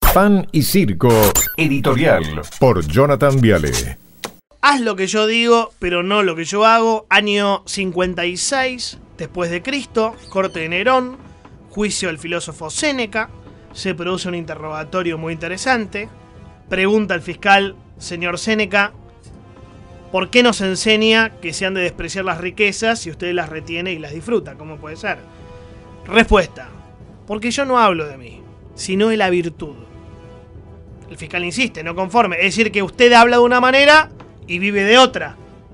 Pan y Circo, editorial por Jonathan Viale. Haz lo que yo digo, pero no lo que yo hago. Año 56 después de Cristo, corte de Nerón, juicio del filósofo Séneca. Se produce un interrogatorio muy interesante. Pregunta al fiscal, señor Séneca, ¿por qué nos enseña que se han de despreciar las riquezas si usted las retiene y las disfruta? ¿Cómo puede ser? Respuesta, porque yo no hablo de mí, sino de la virtud. El fiscal insiste, no conforme, es decir que usted habla de una manera y vive de otra.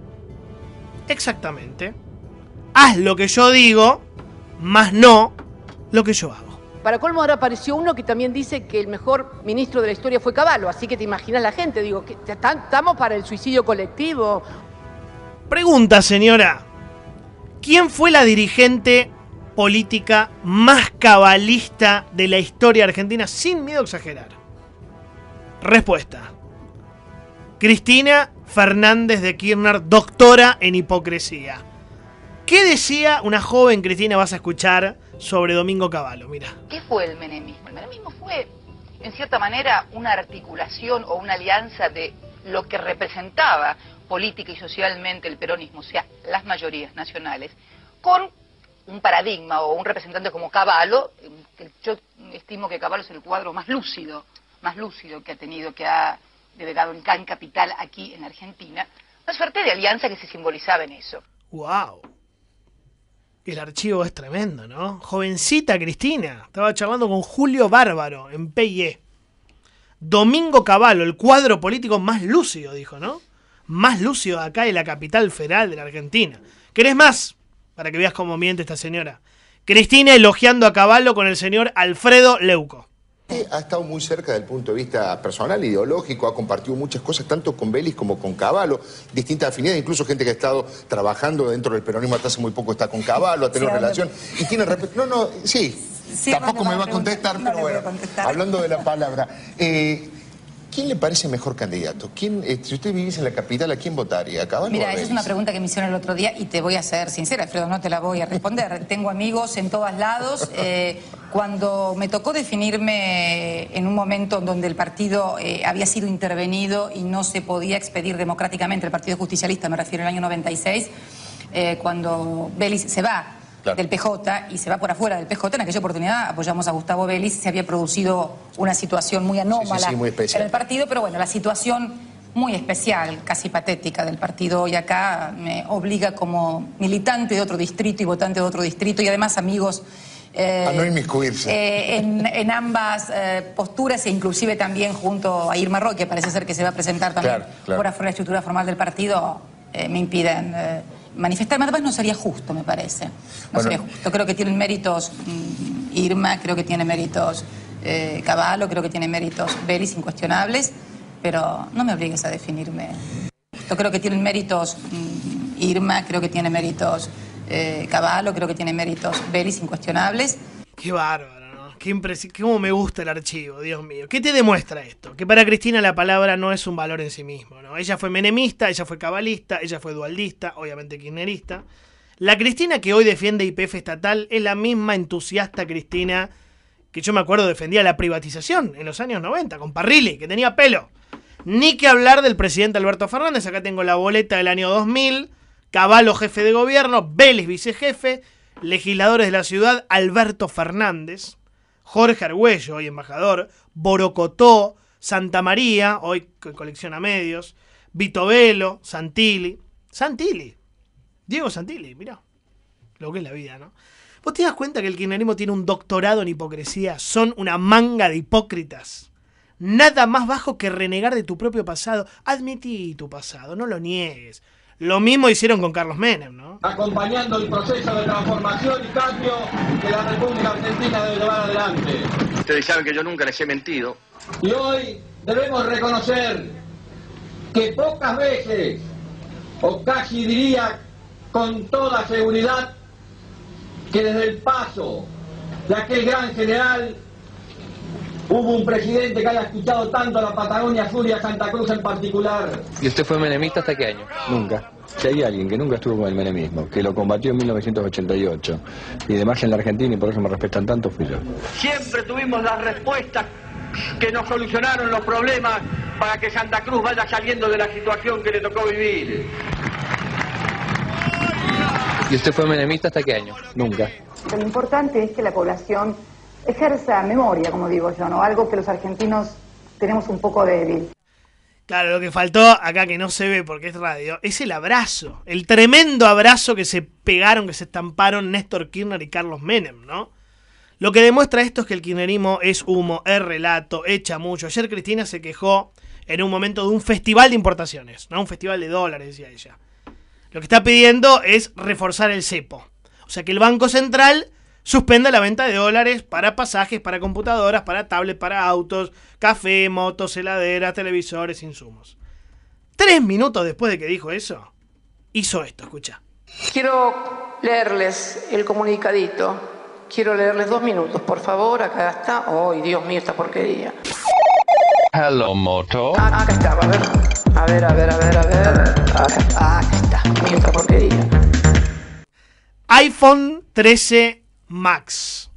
Exactamente. Haz lo que yo digo, más no lo que yo hago. Para colmo ahora apareció uno que también dice que el mejor ministro de la historia fue Cavallo, así que te imaginas la gente, digo, que ¿estamos para el suicidio colectivo? Pregunta, señora, ¿quién fue la dirigente política más cabalista de la historia argentina, sin miedo a exagerar? Respuesta, Cristina Fernández de Kirchner, doctora en hipocresía. ¿Qué decía una joven Cristina? Vas a escuchar sobre Domingo Cavallo, mira. ¿Qué fue el menemismo? El menemismo fue, en cierta manera, una articulación o una alianza de lo que representaba política y socialmente el peronismo, o sea, las mayorías nacionales, con un paradigma o un representante como Cavallo, que yo estimo que Cavallo es el cuadro más lúcido que ha tenido, que ha delegado en Can Capital aquí en Argentina, una suerte de alianza que se simbolizaba en eso. ¡Wow! El archivo es tremendo, ¿no? Jovencita Cristina, estaba charlando con Julio Bárbaro en PIE. Domingo Cavallo, el cuadro político más lúcido, dijo, ¿no? Más lúcido acá de la capital federal de la Argentina. ¿Querés más? Para que veas cómo miente esta señora. Cristina elogiando a Cavallo con el señor Alfredo Leuco. Ha estado muy cerca del punto de vista personal, ideológico, ha compartido muchas cosas, tanto con Vélez como con Cavallo, distintas afinidades, incluso gente que ha estado trabajando dentro del peronismo hasta hace muy poco está con Cavallo, ha tenido relación, y tiene respeto. Sí, tampoco me va a contestar, pero bueno, hablando de la palabra. ¿Quién le parece mejor candidato? Si usted viviese en la capital, ¿a quién votaría? ¿A Cavallo? Mira, esa es una pregunta que me hicieron el otro día y te voy a ser sincera, Alfredo, no te la voy a responder. Tengo amigos en todos lados. Cuando me tocó definirme en un momento donde el partido había sido intervenido y no se podía expedir democráticamente, el Partido Justicialista, me refiero al año 96, cuando Vélez se va del PJ y se va por afuera del PJ, en aquella oportunidad apoyamos a Gustavo Vélez, se había producido una situación muy anómala muy en el partido, pero bueno, la situación muy especial, casi patética del partido hoy acá me obliga como militante de otro distrito y votante de otro distrito y además amigos a no inmiscuirse en ambas posturas e inclusive también junto a Irma Roque, parece ser que se va a presentar también por afuera de la estructura formal del partido, me impiden manifestarme. Además no sería justo, me parece. No sería justo. Creo que tienen méritos Irma, creo que tiene méritos Cavallo, creo que tiene méritos Vélez incuestionables, pero no me obligues a definirme. Yo creo que tienen méritos Irma, creo que tiene méritos Cavallo, creo que tiene méritos Vélez incuestionables. Qué bárbaro, ¿no? Qué impresión, cómo me gusta el archivo, Dios mío. ¿Qué te demuestra esto? Que para Cristina la palabra no es un valor en sí mismo, ¿no? Ella fue menemista, ella fue cabalista, ella fue dualdista, obviamente kirchnerista. La Cristina que hoy defiende YPF estatal es la misma entusiasta Cristina que yo me acuerdo defendía la privatización en los años 90, con Parrilli, que tenía pelo. Ni que hablar del presidente Alberto Fernández, acá tengo la boleta del año 2000, Cavallo jefe de gobierno, Vélez vicejefe, legisladores de la ciudad, Alberto Fernández, Jorge Argüello, hoy embajador, Borocotó, Santa María, hoy colecciona medios, Vito Velo, Santilli, Diego Santilli, mirá, lo que es la vida, ¿no? ¿Vos te das cuenta que el kirchnerismo tiene un doctorado en hipocresía? Son una manga de hipócritas. Nada más bajo que renegar de tu propio pasado. Admití tu pasado, no lo niegues. Lo mismo hicieron con Carlos Menem, ¿no? Acompañando el proceso de transformación y cambio que la República Argentina debe llevar adelante. Ustedes saben que yo nunca les he mentido. Y hoy debemos reconocer que pocas veces, o casi diría con toda seguridad, que desde el paso de aquel gran general hubo un presidente que haya escuchado tanto a la Patagonia Sur y a Santa Cruz en particular. ¿Y usted fue menemista hasta qué año? Nunca. Si hay alguien que nunca estuvo con el menemismo, que lo combatió en 1988 y demás en la Argentina y por eso me respetan tanto, fui yo. Siempre tuvimos las respuestas que nos solucionaron los problemas para que Santa Cruz vaya saliendo de la situación que le tocó vivir. ¿Y usted fue menemista hasta qué año? Nunca. Lo importante es que la población ejerza memoria, como digo yo, ¿no? Algo que los argentinos tenemos un poco débil. Claro, lo que faltó acá, que no se ve porque es radio, es el abrazo. El tremendo abrazo que se pegaron, que se estamparon Néstor Kirchner y Carlos Menem, ¿no? Lo que demuestra esto es que el kirchnerismo es humo, es relato, echa mucho. Ayer Cristina se quejó en un momento de un festival de importaciones, ¿no? Un festival de dólares, decía ella. Lo que está pidiendo es reforzar el cepo. O sea, que el Banco Central suspenda la venta de dólares para pasajes, para computadoras, para tablets, para autos, café, motos, heladeras, televisores, insumos. 3 minutos después de que dijo eso, hizo esto, escucha. Quiero leerles el comunicadito. Quiero leerles 2 minutos, por favor. Acá está. ¡Ay, Dios mío, esta porquería! Hello, Moto. Acá está, a ver. A ver. Acá está. Mira esta porquería. iPhone 13 Max.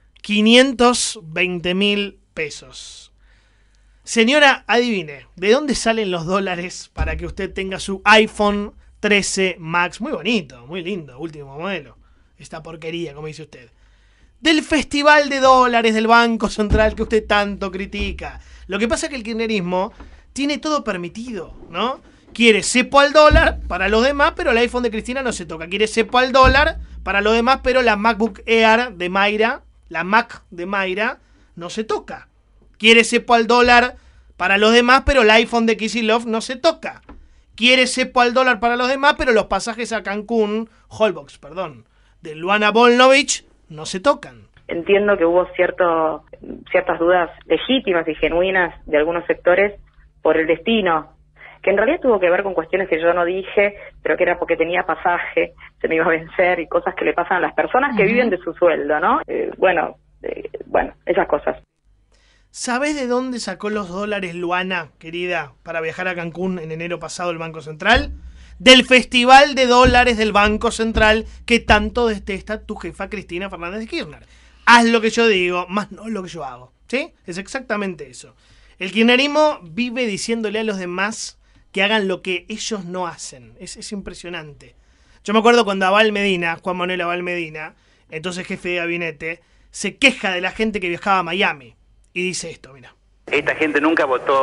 520.000 pesos. Señora, adivine, ¿de dónde salen los dólares para que usted tenga su iPhone 13 Max? Muy bonito, muy lindo, último modelo. Esta porquería, como dice usted. Del festival de dólares del Banco Central que usted tanto critica. Lo que pasa es que el kirchnerismo tiene todo permitido, ¿no? Quiere cepo al dólar para los demás, pero el iPhone de Cristina no se toca. Quiere cepo al dólar para los demás, pero la MacBook Air de Mayra, la Mac de Mayra, no se toca. Quiere cepo al dólar para los demás, pero el iPhone de Kicillof no se toca. Quiere cepo al dólar para los demás, pero los pasajes a Cancún, Holbox, perdón, de Luana Volnovich no se tocan. Entiendo que hubo ciertas dudas legítimas y genuinas de algunos sectores por el destino, que en realidad tuvo que ver con cuestiones que yo no dije, pero que era porque tenía pasaje, se me iba a vencer y cosas que le pasan a las personas que viven de su sueldo, ¿no? Bueno, esas cosas. ¿Sabés de dónde sacó los dólares Luana, querida, para viajar a Cancún en enero pasado el Banco Central? Del Festival de Dólares del Banco Central que tanto detesta tu jefa Cristina Fernández de Kirchner. Haz lo que yo digo, más no lo que yo hago, ¿sí? Es exactamente eso. El kirchnerismo vive diciéndole a los demás que hagan lo que ellos no hacen. Es impresionante. Yo me acuerdo cuando Abal Medina, Juan Manuel Abal Medina, entonces jefe de gabinete, se queja de la gente que viajaba a Miami. Y dice esto, mira. Esta gente no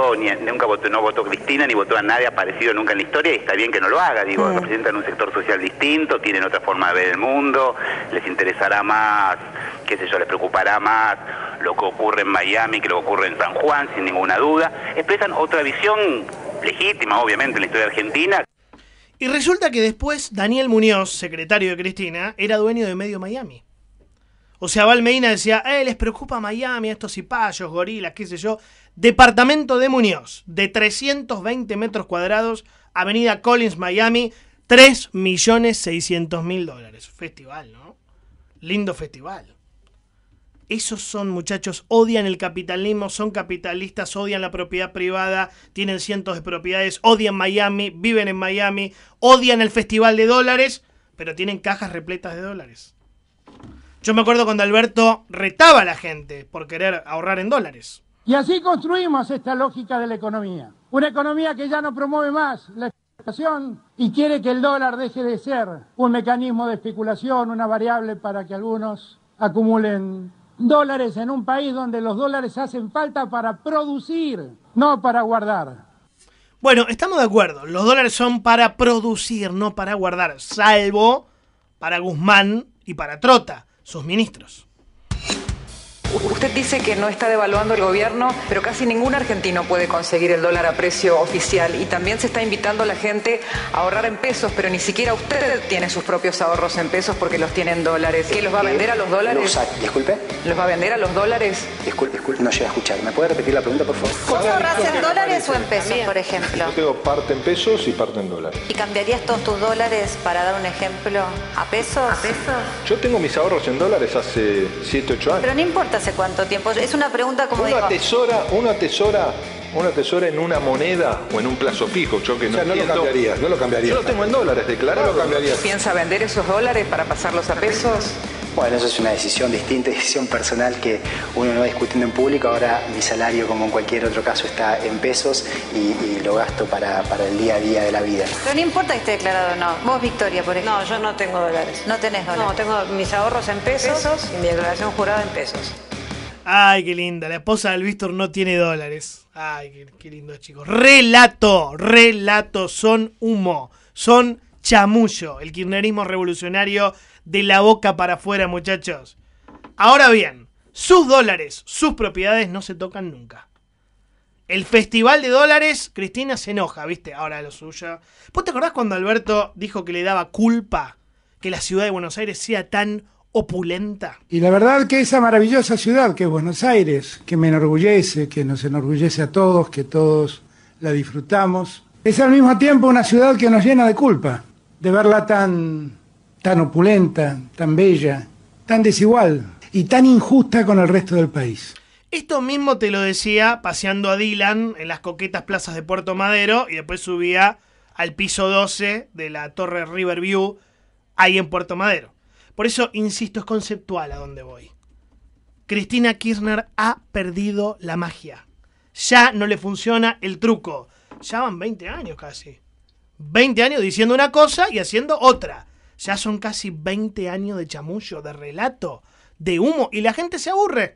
votó Cristina ni votó a nadie aparecido nunca en la historia, y está bien que no lo haga, digo, representan un sector social distinto, tienen otra forma de ver el mundo, les interesará más, qué sé yo, les preocupará más lo que ocurre en Miami que lo que ocurre en San Juan, sin ninguna duda, expresan otra visión legítima, obviamente, en la historia argentina. Y resulta que después Daniel Muñoz, secretario de Cristina, era dueño de Medio Miami. O sea, Abal Medina decía, les preocupa Miami, estos cipayos, gorilas, qué sé yo. Departamento de Muñoz, de 320 metros cuadrados, avenida Collins, Miami, $3.600.000. Festival, ¿no? Lindo festival. Esos son, muchachos, odian el capitalismo, son capitalistas, odian la propiedad privada, tienen cientos de propiedades, odian Miami, viven en Miami, odian el festival de dólares, pero tienen cajas repletas de dólares. Yo me acuerdo cuando Alberto retaba a la gente por querer ahorrar en dólares. Y así construimos esta lógica de la economía. Una economía que ya no promueve más la especulación y quiere que el dólar deje de ser un mecanismo de especulación, una variable para que algunos acumulen dólares en un país donde los dólares hacen falta para producir, no para guardar. Bueno, estamos de acuerdo. Los dólares son para producir, no para guardar, salvo para Guzmán y para Trota, sus ministros. Usted dice que no está devaluando el gobierno, pero casi ningún argentino puede conseguir el dólar a precio oficial, y también se está invitando a la gente a ahorrar en pesos, pero ni siquiera usted tiene sus propios ahorros en pesos porque los tiene en dólares. ¿Qué, los va a vender a los dólares? Disculpe. ¿Los va a vender a los dólares? Disculpe, no llega a escuchar. ¿Me puede repetir la pregunta, por favor? ¿Vos ahorrás en dólares o en pesos, por ejemplo? Yo tengo parte en pesos y parte en dólares. ¿Y cambiarías todos tus dólares, para dar un ejemplo, a pesos? ¿A pesos? Yo tengo mis ahorros en dólares hace 7, 8 años. Pero no importa hace cuánto tiempo. Es una pregunta como uno atesora en una moneda o en un plazo fijo. Yo que no lo cambiaría. Yo lo tengo en dólares declarados. ¿Piensa vender esos dólares para pasarlos a pesos? Bueno, eso es una decisión distinta, decisión personal que uno no va discutiendo en público. Ahora mi salario, como en cualquier otro caso, está en pesos y lo gasto para el día a día de la vida. Pero no importa que esté declarado o no. Vos, Victoria, por ejemplo. No, yo no tengo dólares. ¿No tenés dólares? No, tengo mis ahorros en pesos y mi declaración jurada en pesos. Ay, qué linda. La esposa del Víctor no tiene dólares. Ay, qué lindo, chicos. Relato. Son humo. Son chamullo. El kirchnerismo revolucionario de la boca para afuera, muchachos. Ahora bien, sus dólares, sus propiedades no se tocan nunca. El festival de dólares, Cristina se enoja, ¿viste? Ahora lo suyo. ¿Vos te acordás cuando Alberto dijo que le daba culpa que la ciudad de Buenos Aires sea tan opulenta? Y la verdad que esa maravillosa ciudad que es Buenos Aires, que me enorgullece, que nos enorgullece a todos, que todos la disfrutamos, es al mismo tiempo una ciudad que nos llena de culpa, de verla tan opulenta, tan bella, tan desigual y tan injusta con el resto del país. Esto mismo te lo decía paseando a Dylan en las coquetas plazas de Puerto Madero y después subía al piso 12 de la Torre Riverview ahí en Puerto Madero. Por eso, insisto, es conceptual a dónde voy. Cristina Kirchner ha perdido la magia. Ya no le funciona el truco. Ya van 20 años casi. 20 años diciendo una cosa y haciendo otra. Ya son casi 20 años de chamullo, de relato, de humo. Y la gente se aburre.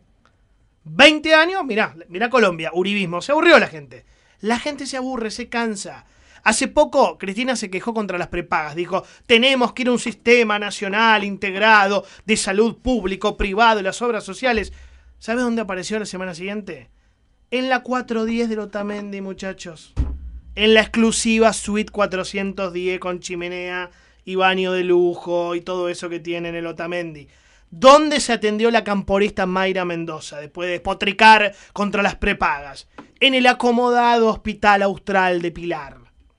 20 años, mirá Colombia, uribismo. Se aburrió la gente. La gente se aburre, se cansa. Hace poco Cristina se quejó contra las prepagas. Dijo, tenemos que ir a un sistema nacional integrado de salud público, privado y las obras sociales. ¿Sabes dónde apareció la semana siguiente? En la 410 del Otamendi, muchachos. En la exclusiva suite 410 con chimenea y baño de lujo y todo eso que tiene en el Otamendi. ¿Dónde se atendió la camporista Mayra Mendoza después de despotricar contra las prepagas? En el acomodado Hospital Austral de Pilar.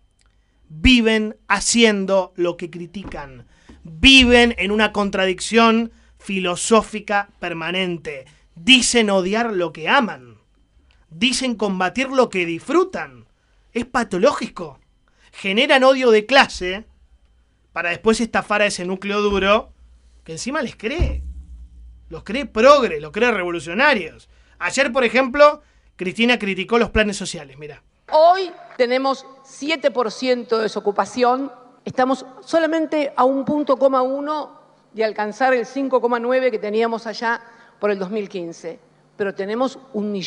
Viven haciendo lo que critican. Viven en una contradicción filosófica permanente. Dicen odiar lo que aman. Dicen combatir lo que disfrutan. Es patológico. Generan odio de clase para después estafar a ese núcleo duro que encima les cree. Los cree progres, los cree revolucionarios. Ayer, por ejemplo, Cristina criticó los planes sociales, mirá. Hoy tenemos 7% de desocupación. Estamos solamente a 1,1 de alcanzar el 5,9 que teníamos allá por el 2015. Pero tenemos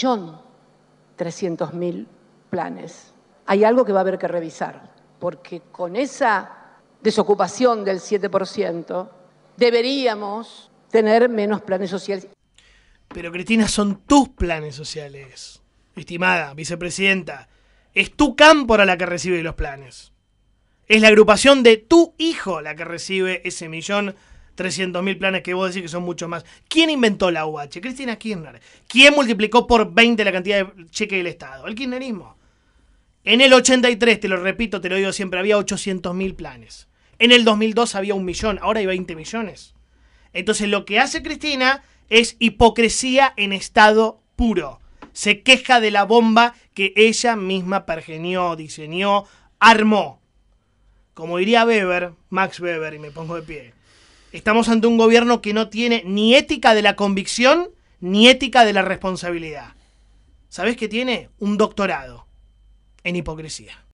1.300.000 planes. Hay algo que va a haber que revisar, porque con esa desocupación del 7% deberíamos tener menos planes sociales. Pero Cristina, son tus planes sociales, estimada vicepresidenta. Es tu cámpora la que recibe los planes. Es la agrupación de tu hijo la que recibe ese 1.300.000 planes que vos decís que son mucho más. ¿Quién inventó la UH? Cristina Kirchner. ¿Quién multiplicó por 20 la cantidad de cheques del Estado? El kirchnerismo. En el 83, te lo repito, te lo digo siempre, había 800.000 planes. En el 2002 había 1 millón, ahora hay 20 millones. Entonces lo que hace Cristina es hipocresía en estado puro. Se queja de la bomba que ella misma pergenió, diseñó, armó. Como diría Weber, Max Weber, y me pongo de pie, estamos ante un gobierno que no tiene ni ética de la convicción ni ética de la responsabilidad. ¿Sabés qué tiene? Un doctorado en hipocresía.